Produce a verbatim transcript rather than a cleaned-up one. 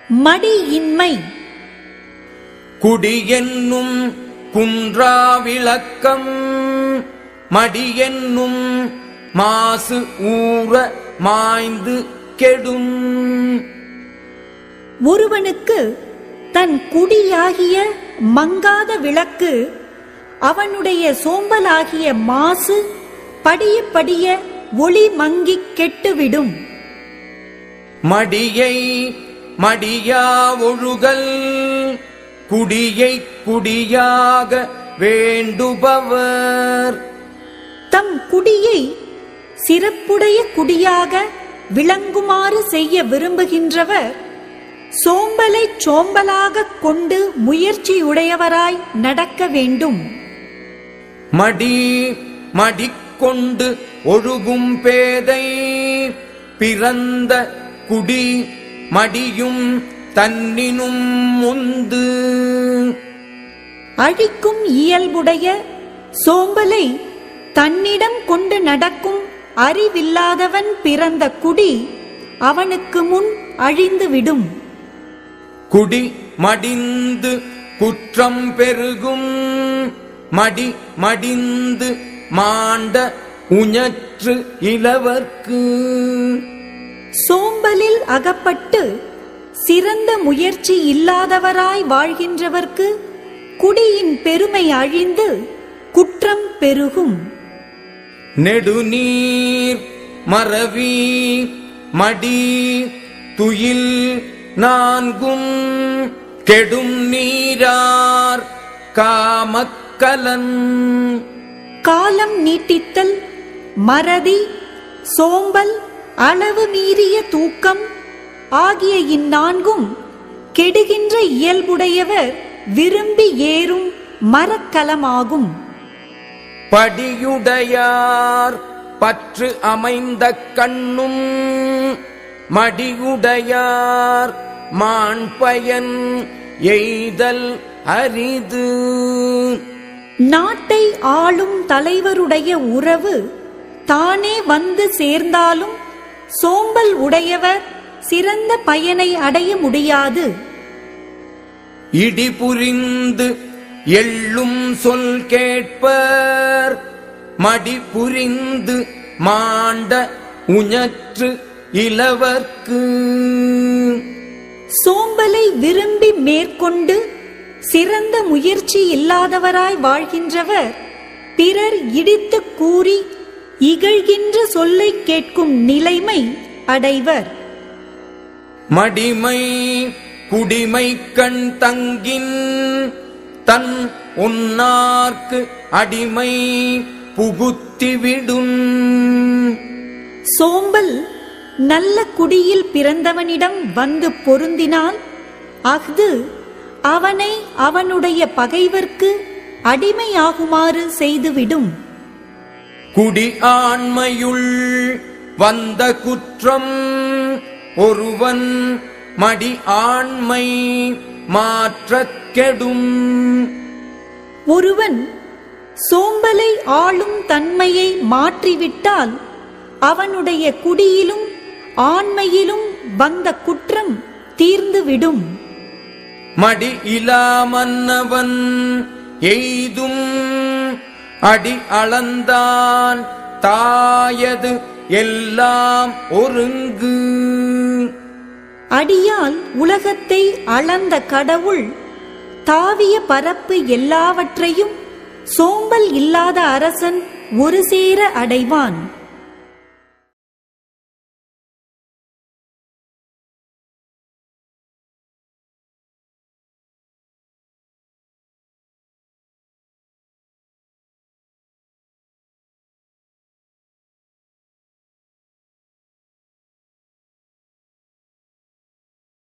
மடியின்மை. குடியென்னும் குன்றா விளக்கம் மடியென்னும் மாசு ஊற மாய்ந்து கெடும். ஒருவனுக்கு தன் குடியாகிய மங்காத விளக்கு அவனுடைய சோம்பலாகிய மாசு படிய படிய ஒளி மங்கிக் கெட்டுவிடும். மடியை மடியா ஒழுகல் குடியை குடியாக வேண்டுபவர். தம் குடியை சிறப்புடைய குடியாக விளங்குமாறு செய்ய விரும்புகின்றவர் சோம்பலை சோம்பலாக கொண்டு முயற்சியுடையவராய் நடக்க வேண்டும். மடி மடிக்கொண்டு ஒழுகும் பேதை பிறந்த குடி மடியும் தன்னினும் முந்து. அழிக்கும் இயல்புடைய சோம்பலை தன்னிடம் கொண்டு நடக்கும் அறிவில்லாதவன் பிறந்த குடி அவனுக்கு முன் அழிந்துவிடும். குடி மடிந்து குற்றம் பெருகும் மடி மடிந்து மாண்ட உஞற்று இலவர்க்கு. சோம்பலில் அகப்பட்டு சிறந்த முயற்சி இல்லாதவராய் வாழ்கின்றவர்க்கு குடியின் பெருமை அழிந்து குற்றம் பெருகும். நெடுநீர் மறவி மடி துயில் நான்கும் கெடும் நீரார் காமக்கலன். காலம் நீட்டித்தல், மறதி, சோம்பல், அளவு மீறிய தூக்கம் ஆகிய இந்நான்கும் கெடுகின்ற இயல்புடையவர் விரும்பி ஏறும் மரக்கலமாகும். படியுடையார் பற்று அமைந்த கண்ணும் மடியுடையார் மாண்பயன் எய்தல் அரிது. நாட்டை ஆளும் தலைவருடைய உறவு தானே வந்து சேர்ந்தாலும் சோம்பல் உடையவர் சிறந்த பயனை அடைய முடியாது. இடி புரிந்து எள்ளும் சொல் கேட்பர் மடி புரிந்து மாண்ட உஞற்று இலவர்க்கு. சோம்பலை விரும்பி மேற்கொண்டு சிறந்த முயற்சி இல்லாதவராய் வாழ்கின்றவர் பிறர் இடித்து கூறி இகழ்கின்ற சொல்லை கேட்கும் நிலைமை அடைவர். மடிமை குடிமை கண் தங்கின் தன் ஒன்னார்க்கு அடிமை புகுத்திவிடும். சோம்பல் நல்ல குடியில் பிறந்தவனிடம் வந்து பொருந்தினால் அஃது அவனை அவனுடைய பகைவர்க்கு அடிமையாகுமாறு செய்துவிடும். குடி ஆண்மையுள் வந்த குற்றம் ஒருவன் மடி ஆண்மை மாற்றக் கெடும். ஒருவன் சோம்பலை ஆளும் தன்மையை மாற்றிவிட்டால் அவனுடைய குடியிலும் ஆண்மையிலும் வந்த குற்றம் தீர்ந்துவிடும். மடி இலாமன்னவன் எய்தும் அடி அளந்தான் தாயது எல்லாம் ஒருங்கு. அடியால் உலகத்தை அளந்த கடவுள் தாவிய பரப்பு எல்லாவற்றையும் சோம்பல் இல்லாத அரசன் ஒரு சேர அடைவான்.